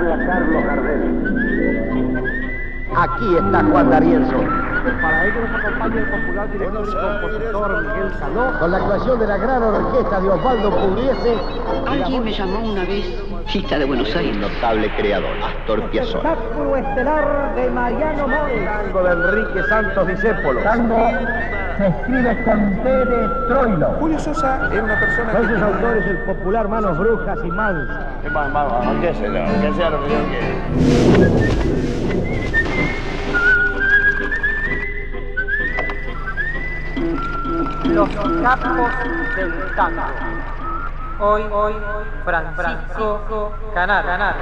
habla Carlos Gardel. Aquí está Juan D'Arienzo. Para ello nos acompaña el popular director y compositor Miguel Caló, Con la actuación de la gran orquesta de Osvaldo Pugliese. Alguien me llamó una vez Chita de Buenos Aires. Un notable creador, Astor Piazzolla. espectáculo estelar de Mariano Mores. Tango de Enrique Santos Discépolo. Tango se escribe con T de Troilo. Julio Sosa era una persona Son que... sus autores el popular Manos Brujas y Mansas. Que sea lo que yo quiera. Los capos del tango. Hoy, Francisco Canaro.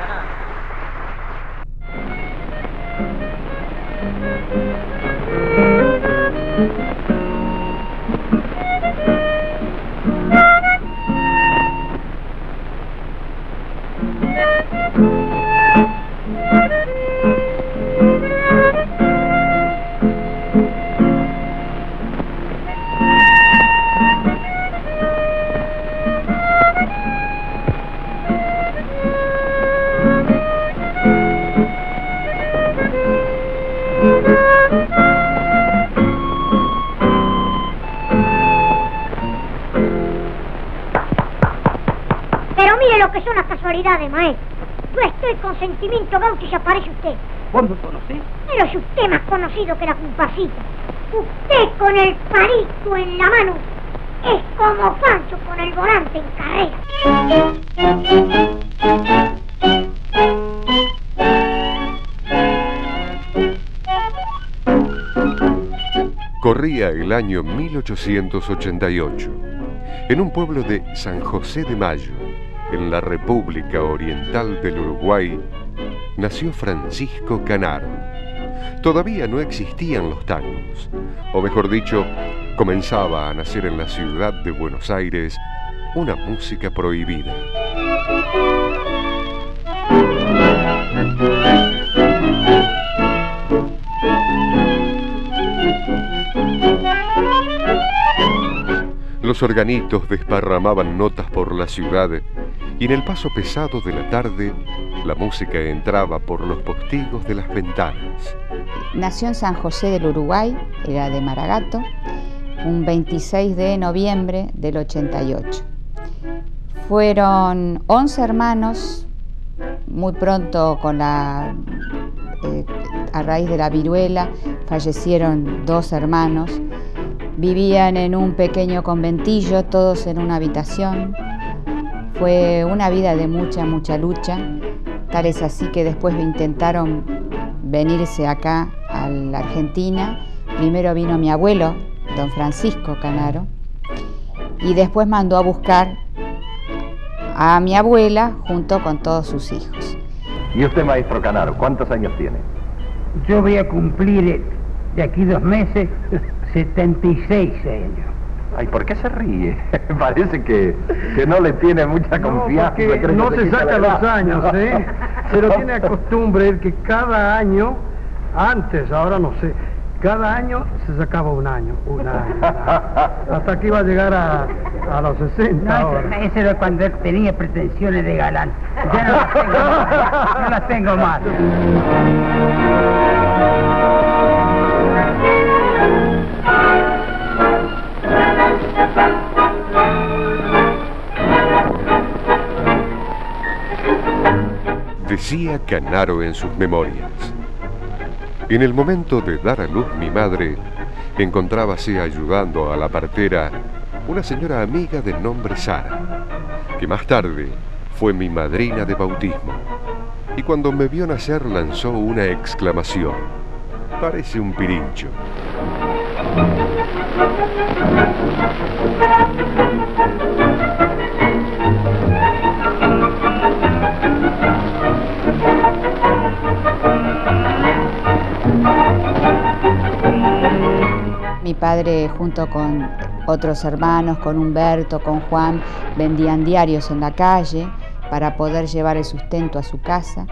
Pero mire lo que son las casualidades, maestro. Yo estoy con Sentimiento Gaucho y aparece usted. ¿Vos me conocés? Pero si usted es más conocido que la compasita. Usted con el palito en la mano es como Pancho con el volante en carrera. Corría el año 1888. En un pueblo de San José de Mayo, en la República Oriental del Uruguay, nació Francisco Canaro. Todavía no existían los tangos, o mejor dicho, comenzaba a nacer en la ciudad de Buenos Aires una música prohibida. Los organitos desparramaban notas por la ciudad y en el paso pesado de la tarde la música entraba por los postigos de las ventanas. Nació en San José del Uruguay, era de Maragato, un 26 de noviembre del 88. Fueron 11 hermanos, muy pronto a raíz de la viruela fallecieron 2 hermanos. Vivían en un pequeño conventillo, todos en una habitación. Fue una vida de mucha lucha, tal es así que después intentaron venirse acá a la Argentina. Primero vino mi abuelo, don Francisco Canaro, y después mandó a buscar a mi abuela junto con todos sus hijos. ¿Y usted, maestro Canaro, cuántos años tiene? Yo voy a cumplir de aquí 2 meses 76 años. Ay, ¿por qué se ríe? Parece que no le tiene mucha confianza. Porque no se saca los años, ¿eh? Se lo tiene a costumbre que cada año, antes, ahora no sé, cada año se sacaba un año. Hasta que iba a llegar a los 60 No, ahora. eso era cuando él tenía pretensiones de galán. Ya no las tengo más. Decía Canaro en sus memorias: en el momento de dar a luz mi madre, encontrábase ayudando a la partera una señora amiga de nombre Sara, que más tarde fue mi madrina de bautismo, y cuando me vio nacer lanzó una exclamación: parece un pirincho. Mi padre, junto con otros hermanos, con Humberto, con Juan, vendían diarios en la calle para poder llevar el sustento a su casa.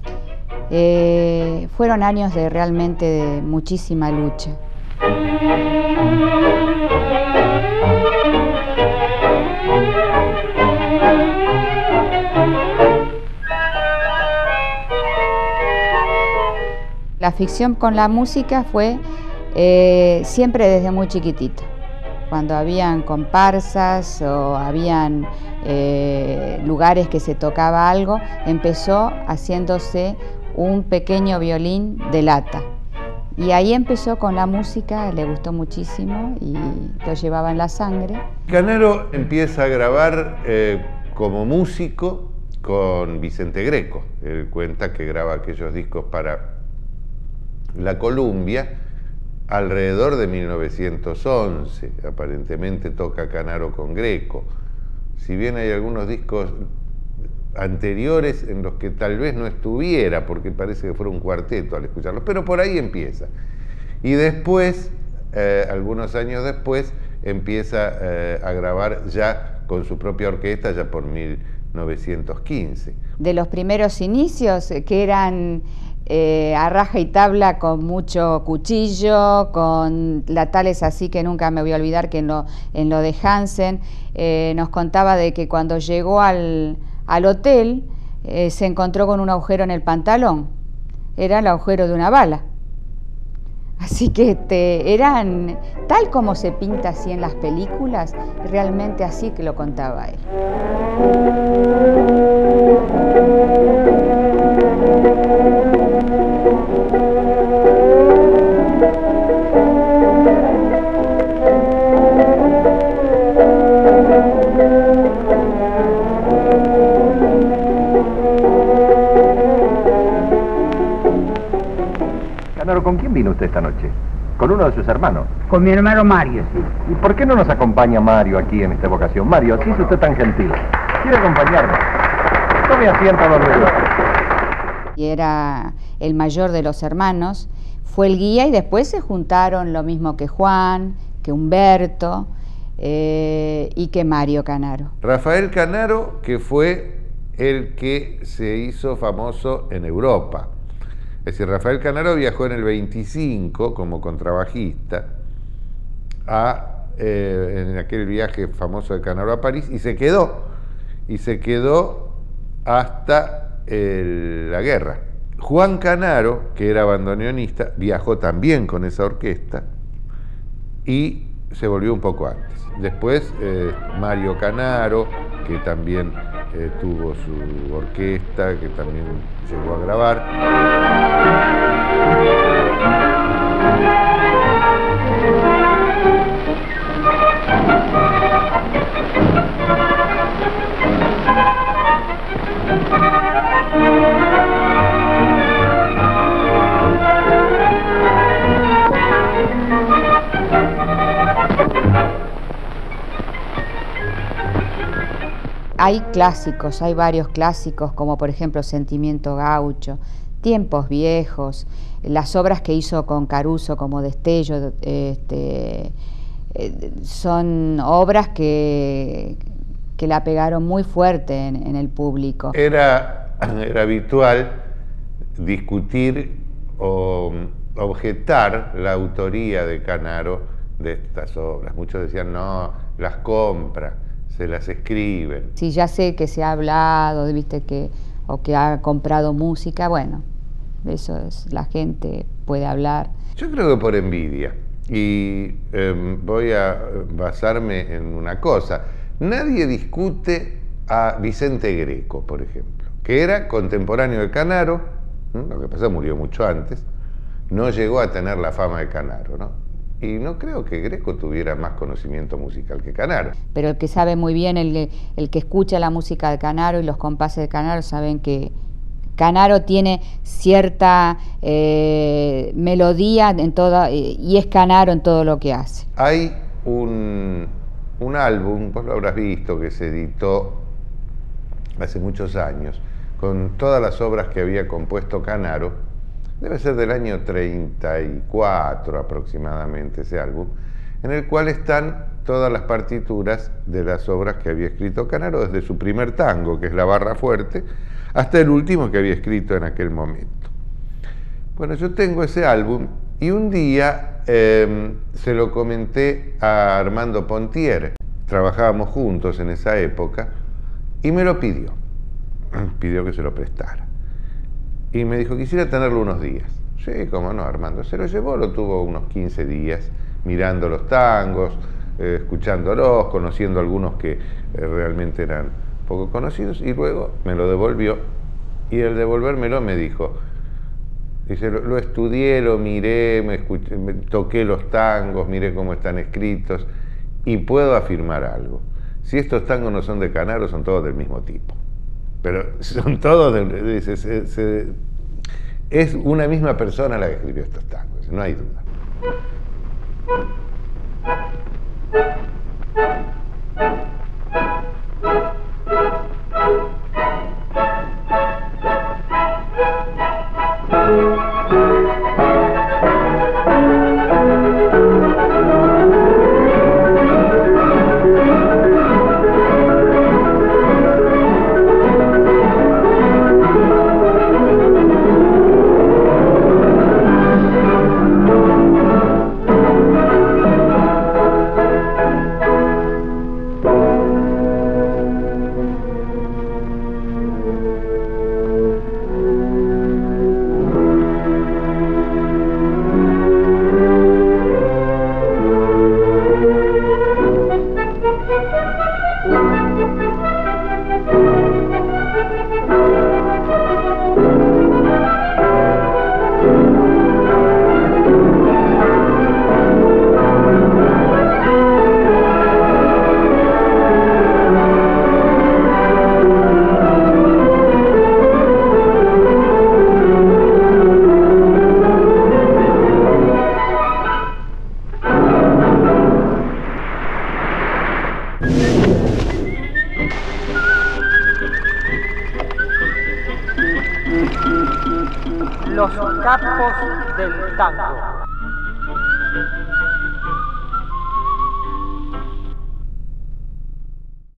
Fueron años realmente de muchísima lucha. la ficción con la música fue siempre desde muy chiquitito. Cuando habían comparsas o habían lugares que se tocaba algo, empezó haciéndose un pequeño violín de lata. Y ahí empezó con la música, le gustó muchísimo y lo llevaba en la sangre. Canaro empieza a grabar como músico con Vicente Greco. Él cuenta que graba aquellos discos para la Columbia alrededor de 1911. Aparentemente toca Canaro con Greco. Si bien hay algunos discos anteriores en los que tal vez no estuviera, porque parece que fuera un cuarteto al escucharlos, pero por ahí empieza. Y después, algunos años después, empieza a grabar ya con su propia orquesta, ya por 1915. De los primeros inicios, que eran a raja y tabla, con mucho cuchillo, con la tal es así que nunca me voy a olvidar que en lo de Hansen nos contaba de que cuando llegó al hotel se encontró con un agujero en el pantalón. Era el agujero de una bala. Así que eran tal como se pinta así en las películas, realmente así que lo contaba él. Canaro, ¿con quién vino usted esta noche? ¿Con uno de sus hermanos? Con mi hermano Mario, sí. ¿Y por qué no nos acompaña Mario aquí en esta vocación? Mario, si es usted tan gentil, ¿quiere acompañarnos? Tome asiento, don Luis. Y era el mayor de los hermanos, fue el guía y después se juntaron lo mismo que Juan, que Humberto y que Mario Canaro. Rafael Canaro, que fue el que se hizo famoso en Europa. Es decir, Rafael Canaro viajó en el 25 como contrabajista en aquel viaje famoso de Canaro a París y se quedó hasta la guerra. Juan Canaro, que era bandoneonista, viajó también con esa orquesta y se volvió un poco antes. Después Mario Canaro, que también tuvo su orquesta, que también llegó a grabar. Hay clásicos, hay varios clásicos, como por ejemplo Sentimiento Gaucho, Tiempos Viejos, las obras que hizo con Caruso como Destello, son obras que la pegaron muy fuerte en el público. Era habitual discutir o objetar la autoría de Canaro de estas obras. Muchos decían, no, las compra, se las escriben. Sí, ya sé que se ha hablado, viste, o que ha comprado música, bueno, eso es, la gente puede hablar. Yo creo que por envidia, y voy a basarme en una cosa. Nadie discute a Vicente Greco, por ejemplo, que era contemporáneo de Canaro, lo que pasa murió mucho antes, no llegó a tener la fama de Canaro, ¿no? Y no creo que Greco tuviera más conocimiento musical que Canaro. Pero el que sabe muy bien, el que escucha la música de Canaro y los compases de Canaro, saben que Canaro tiene cierta melodía en toda, y es Canaro en todo lo que hace. Hay un álbum, vos lo habrás visto, que se editó hace muchos años, con todas las obras que había compuesto Canaro. Debe ser del año 34 aproximadamente ese álbum, en el cual están todas las partituras de las obras que había escrito Canaro, desde su primer tango, que es La Barra Fuerte, hasta el último que había escrito en aquel momento. Bueno, yo tengo ese álbum y un día se lo comenté a Armando Pontier, trabajábamos juntos en esa época, y me lo pidió que se lo prestara. Y me dijo, quisiera tenerlo unos días. Sí, cómo no, Armando. Se lo llevó, lo tuvo unos 15 días mirando los tangos, escuchándolos, conociendo algunos que realmente eran poco conocidos, y luego me lo devolvió. Y al devolvérmelo me dijo, dice, lo estudié, lo miré, toqué los tangos, miré cómo están escritos, y puedo afirmar algo. Si estos tangos no son de Canaro, son todos del mismo tipo. Pero son todos es una misma persona la que escribió estos tangos, no hay duda. Los capos del tango.